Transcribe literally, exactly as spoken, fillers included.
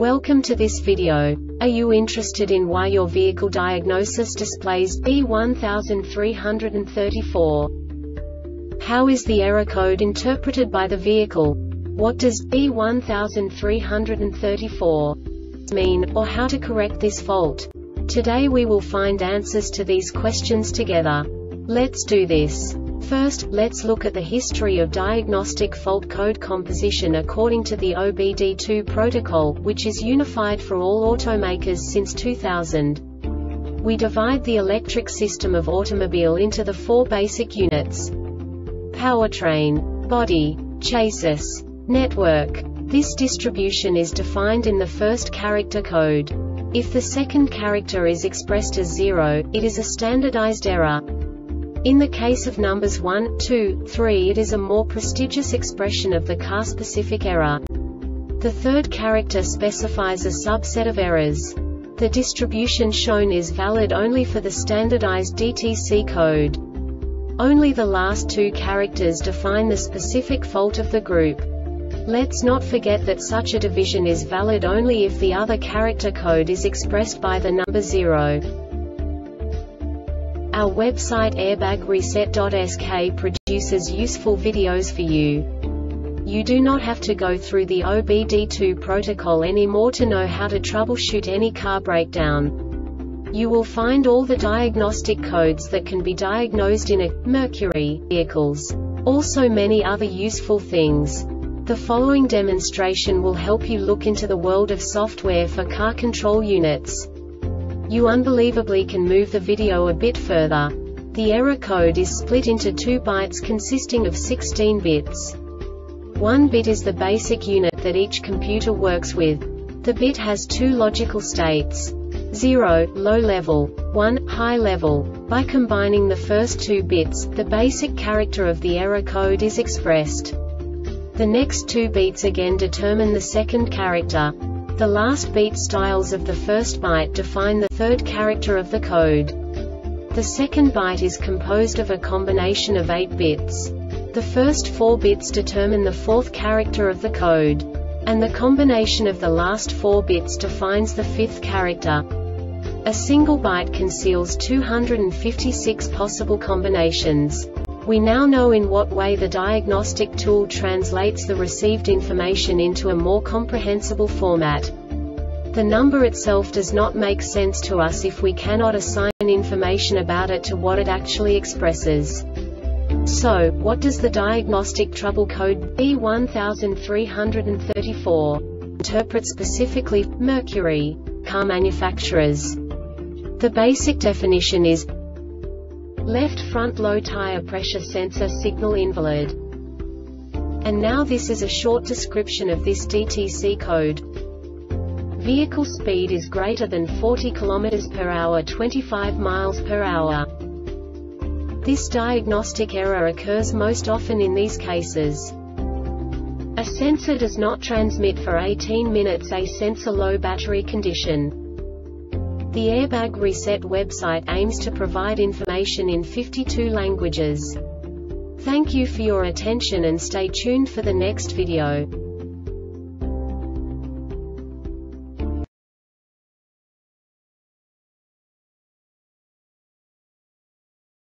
Welcome to this video. Are you interested in why your vehicle diagnosis displays B one three three four? How is the error code interpreted by the vehicle? What does B one three three four mean, or how to correct this fault? Today we will find answers to these questions together. Let's do this. First, let's look at the history of diagnostic fault code composition according to the O B D two protocol, which is unified for all automakers since two thousand. We divide the electric system of automobile into the four basic units: powertrain, body, chassis, network. This distribution is defined in the first character code. If the second character is expressed as zero, it is a standardized error. In the case of numbers one, two, three, it is a more prestigious expression of the car-specific error. The third character specifies a subset of errors. The distribution shown is valid only for the standardized D T C code. Only the last two characters define the specific fault of the group. Let's not forget that such a division is valid only if the other character code is expressed by the number zero. Our website airbag reset dot S K produces useful videos for you. You do not have to go through the O B D two protocol anymore to know how to troubleshoot any car breakdown. You will find all the diagnostic codes that can be diagnosed in a Mercury vehicles. Also many other useful things. The following demonstration will help you look into the world of software for car control units. You unbelievably can move the video a bit further. The error code is split into two bytes consisting of sixteen bits. One bit is the basic unit that each computer works with. The bit has two logical states: zero, low level, one, high level. By combining the first two bits, the basic character of the error code is expressed. The next two bits again determine the second character. The last beat styles of the first byte define the third character of the code. The second byte is composed of a combination of eight bits. The first four bits determine the fourth character of the code. And the combination of the last four bits defines the fifth character. A single byte conceals two hundred fifty-six possible combinations. We now know in what way the diagnostic tool translates the received information into a more comprehensible format. The number itself does not make sense to us if we cannot assign information about it to what it actually expresses. So, what does the diagnostic trouble code B one three three four interpret specifically for Mercury car manufacturers? The basic definition is left front low tire pressure sensor signal invalid. And now this is a short description of this D T C code. Vehicle speed is greater than forty kilometers per hour, twenty-five miles per hour. This diagnostic error occurs most often in these cases: a sensor does not transmit for eighteen minutes, a sensor low battery condition. The Airbag Reset website aims to provide information in fifty-two languages. Thank you for your attention and stay tuned for the next video.